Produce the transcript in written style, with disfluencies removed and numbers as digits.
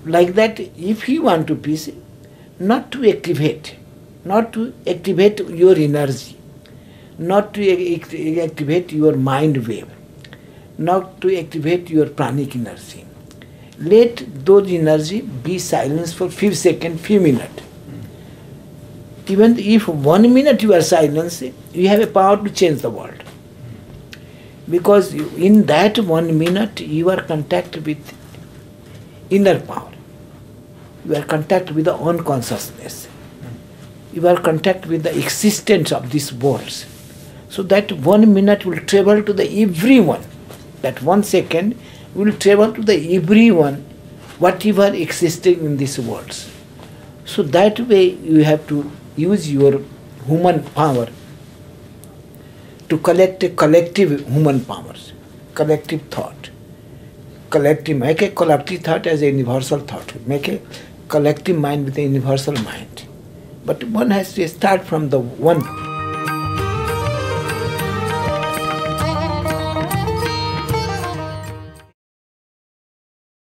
Like that, if you want to peace, not to activate your energy, not to activate your mind wave, not to activate your pranic energy. Let those energy be silenced for few seconds, few minutes. Even if 1 minute you are silenced, you have a power to change the world. Because in that 1 minute you are in contact with inner power. You are in contact with the unconsciousness. You are in contact with the existence of these worlds. So that 1 minute will travel to the everyone. That 1 second will travel to the everyone, whatever existing in these worlds. So that way you have to use your human power to collect a collective human powers, collective thought. Make a collective thought as a universal thought. Make a collective mind with a universal mind. But one has to start from the one